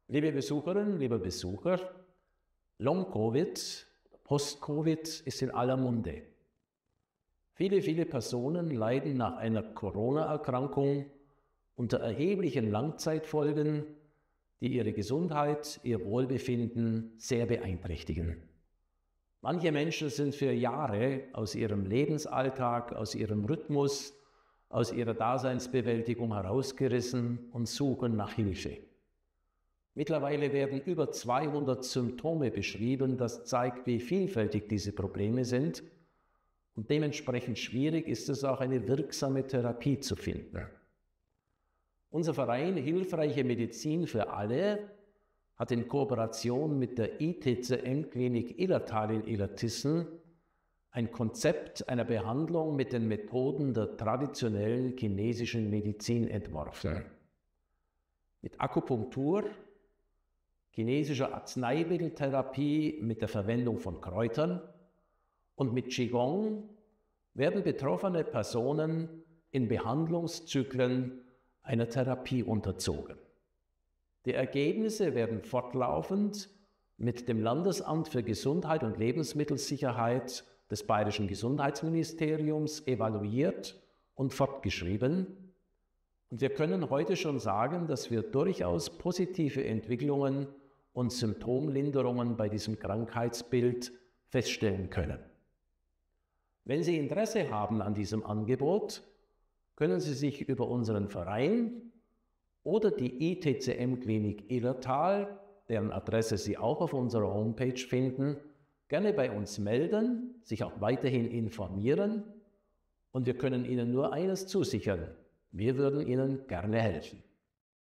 Liebe Besucherinnen, lieber Besucher, Long-Covid, Post-Covid ist in aller Munde. Viele Personen leiden nach einer Corona-Erkrankung unter erheblichen Langzeitfolgen, die ihre Gesundheit, ihr Wohlbefinden sehr beeinträchtigen. Manche Menschen sind für Jahre aus ihrem Lebensalltag, aus ihrem Rhythmus, aus ihrer Daseinsbewältigung herausgerissen und suchen nach Hilfe. Mittlerweile werden über 200 Symptome beschrieben, das zeigt, wie vielfältig diese Probleme sind, und dementsprechend schwierig ist es auch, eine wirksame Therapie zu finden. Unser Verein Hilfreiche Medizin für alle hat in Kooperation mit der ITCM-Klinik Illertal in Illertissen ein Konzept einer Behandlung mit den Methoden der traditionellen chinesischen Medizin entworfen. Mit Akupunktur, chinesischer Arzneimitteltherapie mit der Verwendung von Kräutern und mit Qigong werden betroffene Personen in Behandlungszyklen einer Therapie unterzogen. Die Ergebnisse werden fortlaufend mit dem Landesamt für Gesundheit und Lebensmittelsicherheit des Bayerischen Gesundheitsministeriums evaluiert und fortgeschrieben. Und wir können heute schon sagen, dass wir durchaus positive Entwicklungen und Symptomlinderungen bei diesem Krankheitsbild feststellen können. Wenn Sie Interesse haben an diesem Angebot, können Sie sich über unseren Verein oder die ITCM-Klinik Illertal, deren Adresse Sie auch auf unserer Homepage finden, gerne bei uns melden, sich auch weiterhin informieren, und wir können Ihnen nur eines zusichern: Wir würden Ihnen gerne helfen.